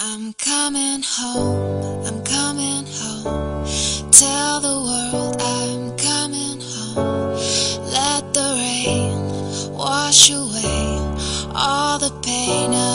I'm coming home, I'm coming home. Tell the world I'm coming home. Let the rain wash away all the pain